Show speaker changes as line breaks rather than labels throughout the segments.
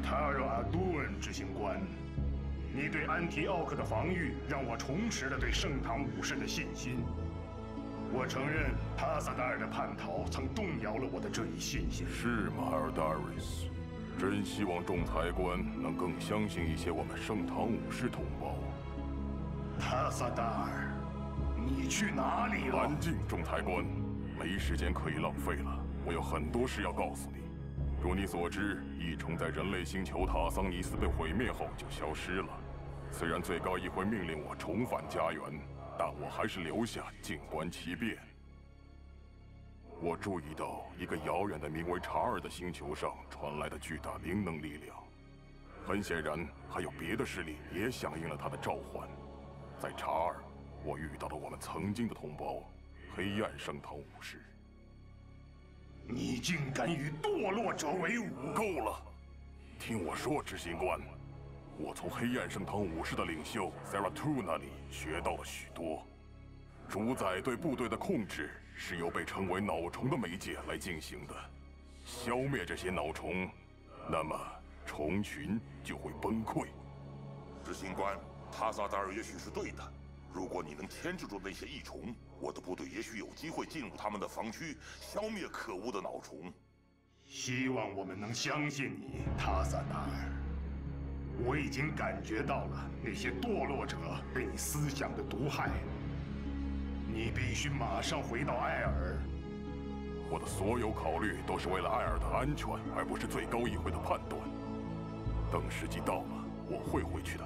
塔尔阿杜恩执行官，你对安提奥克的防御让我重拾了对圣堂武士的信心。我承认塔萨达尔的叛逃曾动摇了我的这一信心。
是吗，尔达瑞斯？真希望仲裁官能更相信一些我们圣堂武士同胞。
塔萨达尔，你去哪里了？
安静，仲裁官，没时间可以浪费了。我有很多事要告诉你。如你所知，异虫在人类星球塔桑尼斯被毁灭后就消失了。虽然最高议会命令我重返家园，但我还是留下静观其变。我注意到一个遥远的名为查尔的星球上传来的巨大灵能力量，很显然还有别的势力也响应了他的召唤。在查尔，我遇到了我们曾经的同胞——黑暗圣堂武士。
你竟敢与堕落者为伍！
够了！听我说，执行官，我从黑暗圣堂武士的领袖 Zeratul 那里学到了许多。主宰对部队的控制是由被称为脑虫的媒介来进行的。消灭这些脑虫，那么虫群就会崩溃。
执行官，塔萨达尔也许是对的。如果你能牵制住那些异虫，我的部队也许有机会进入他们的防区，消灭可恶的脑虫。
希望我们能相信你，塔萨达尔。我已经感觉到了那些堕落者对你思想的毒害。你必须马上回到艾尔。
我的所有考虑都是为了艾尔的安全，而不是最高议会的判断。等时机到了，我会回去的。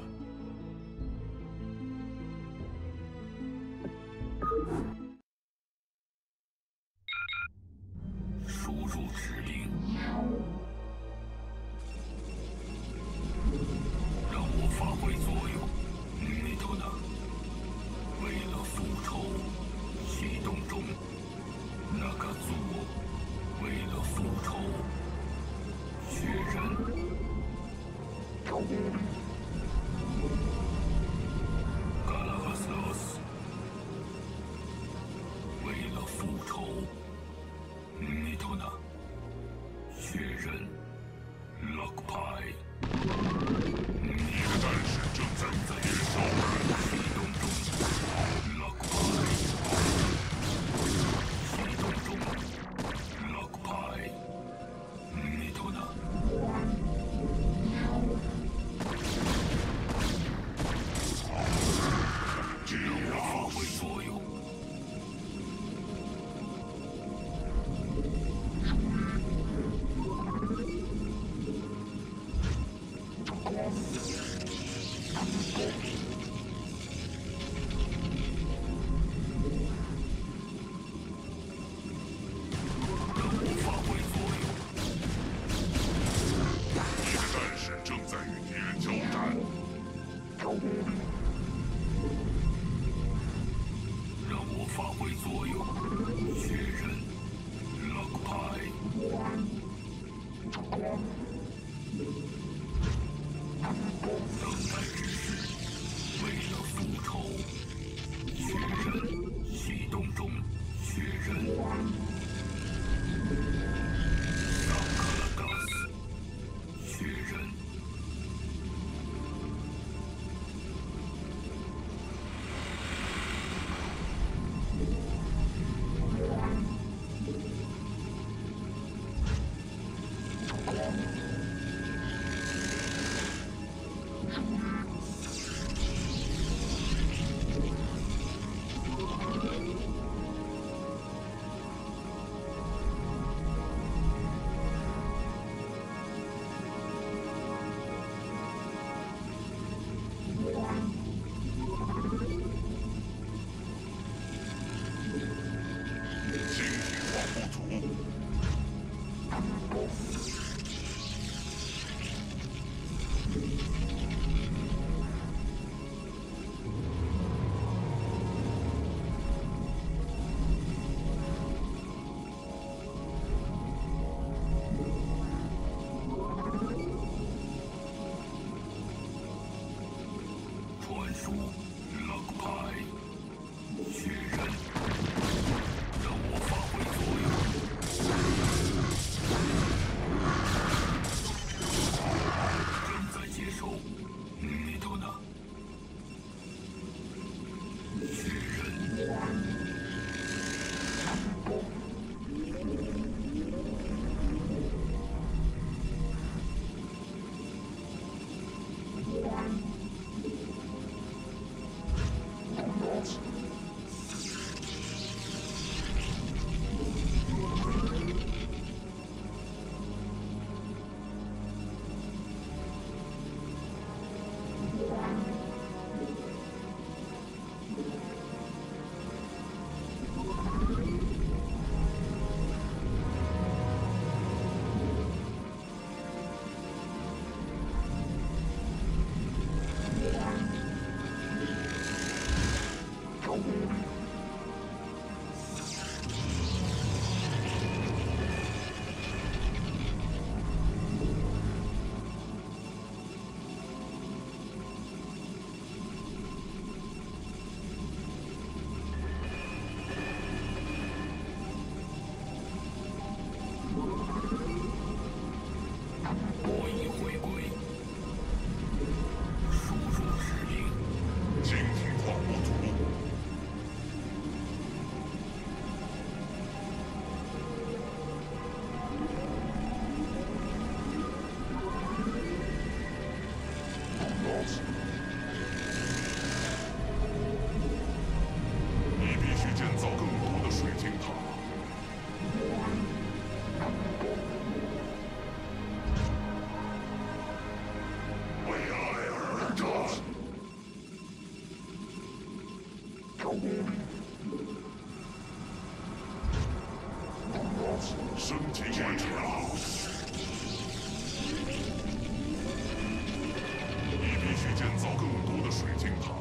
输入指令，让我发挥作用。米托纳，为了复仇，启动中。那个族，为了复仇，确认。嘎拉哈斯洛斯，为了复仇。米托纳，确认。洛克派，你的战士正在燃烧，启动中。洛克派，启动中。洛克派，米托纳。让我发挥作用。
升级完成。你必须建造更多的水晶塔。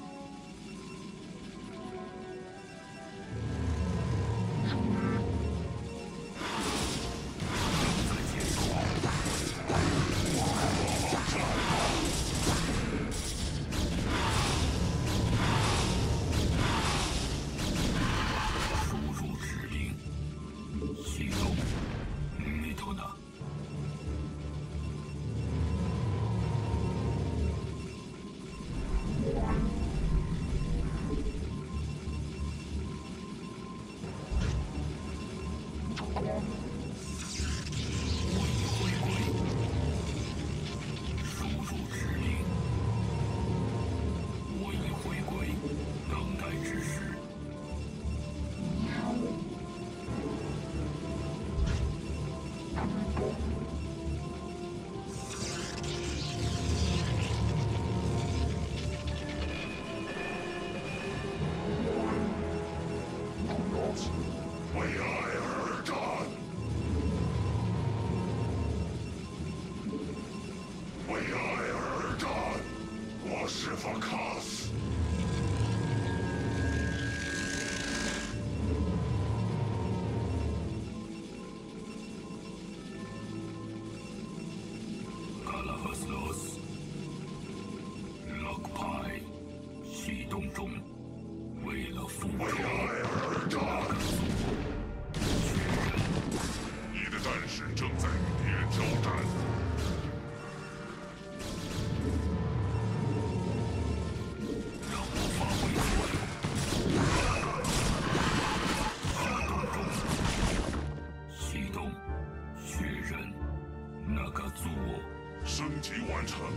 升级完成。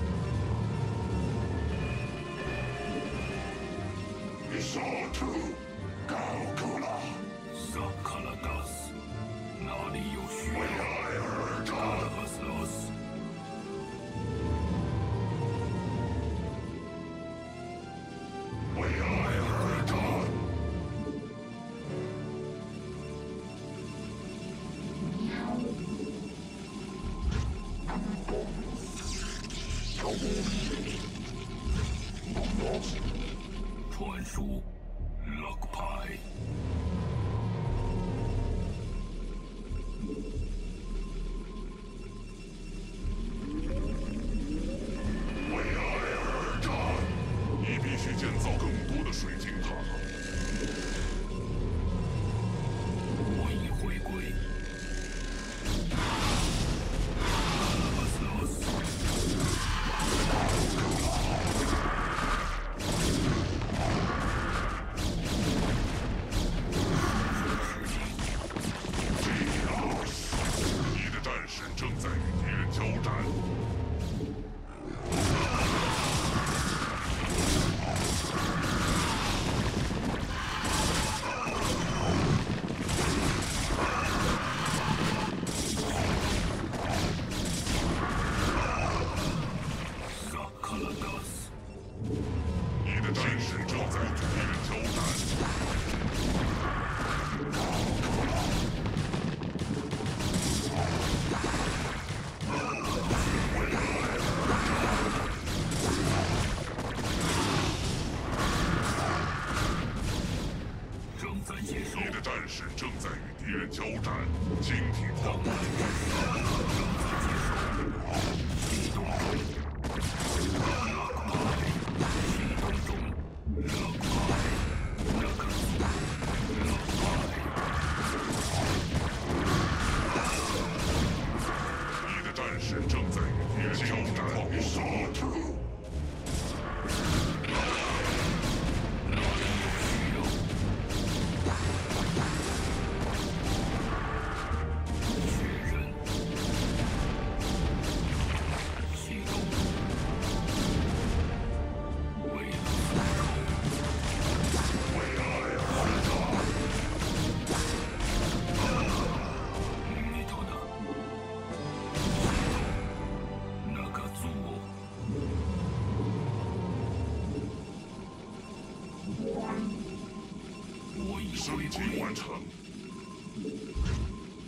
高够了。
萨卡拉达斯，哪里有需要？
为爱而战。
赫斯罗斯。
为爱而战。
传输 ，Lock 牌。
为爱而战。你必须建造更多的水晶塔。
我已回归。赫斯罗斯。
正在与敌人交战。
萨卡拉达斯，
你的战士正在与敌人交战。你的战士正在与敌人交战，精体矿物。
启动中。启动中。Lock 牌，那个Lock 牌。
你的战士正在与敌人交战，杀出。升级完成。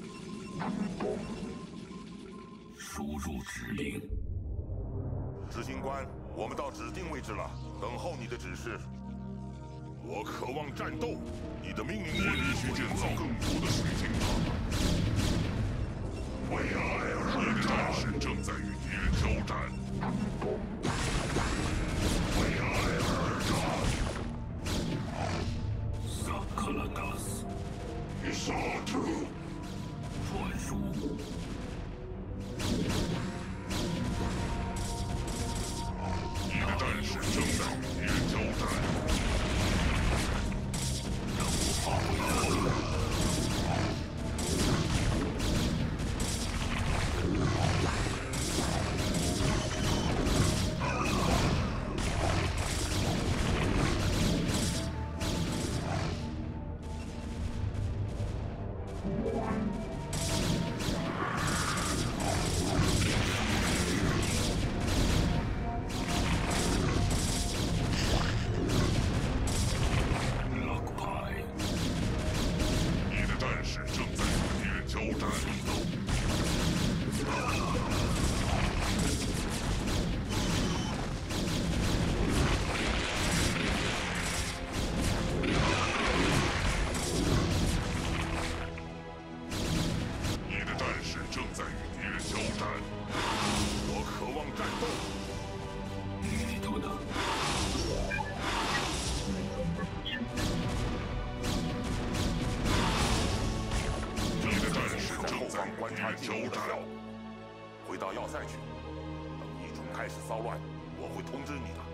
输入指令。
执行官，我们到指定位置了，等候你的指示。我渴望战斗，你的命令
我必须建造更多的水晶塔。为爱而战，你的战士正在与敌人交战。为爱而战。萨克拉达斯，杀truth。传输。你的战士正在与敌人交战。让我发挥我的。
回到要塞去，等异虫开始骚乱，我会通知你的。